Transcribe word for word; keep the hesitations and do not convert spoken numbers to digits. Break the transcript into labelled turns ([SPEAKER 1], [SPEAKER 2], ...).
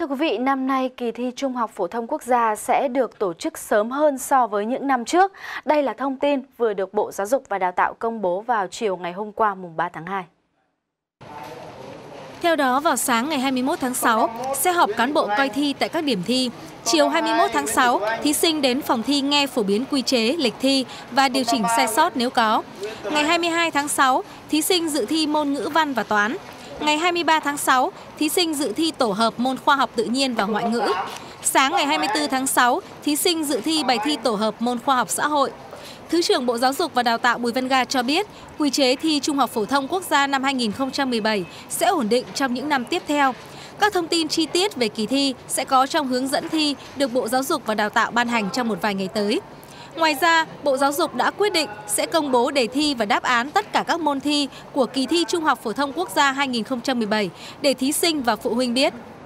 [SPEAKER 1] quý vị, năm nay kỳ thi Trung học phổ thông quốc gia sẽ được tổ chức sớm hơn so với những năm trước. Đây là thông tin vừa được Bộ Giáo dục và Đào tạo công bố vào chiều ngày hôm qua mùng ba tháng hai.
[SPEAKER 2] Theo đó, vào sáng ngày hai mươi mốt tháng sáu sẽ họp cán bộ coi thi tại các điểm thi. Chiều hai mươi mốt tháng sáu, thí sinh đến phòng thi nghe phổ biến quy chế, lịch thi và điều chỉnh sai sót nếu có. Ngày hai mươi hai tháng sáu, thí sinh dự thi môn ngữ văn và toán. Ngày hai mươi ba tháng sáu, thí sinh dự thi tổ hợp môn khoa học tự nhiên và ngoại ngữ. Sáng ngày hai mươi tư tháng sáu, thí sinh dự thi bài thi tổ hợp môn khoa học xã hội. Thứ trưởng Bộ Giáo dục và Đào tạo Bùi Văn Ga cho biết, quy chế thi Trung học phổ thông quốc gia năm hai nghìn không trăm mười bảy sẽ ổn định trong những năm tiếp theo. Các thông tin chi tiết về kỳ thi sẽ có trong hướng dẫn thi được Bộ Giáo dục và Đào tạo ban hành trong một vài ngày tới. Ngoài ra, Bộ Giáo dục đã quyết định sẽ công bố đề thi và đáp án tất cả các môn thi của kỳ thi Trung học phổ thông quốc gia hai nghìn không trăm mười bảy để thí sinh và phụ huynh biết.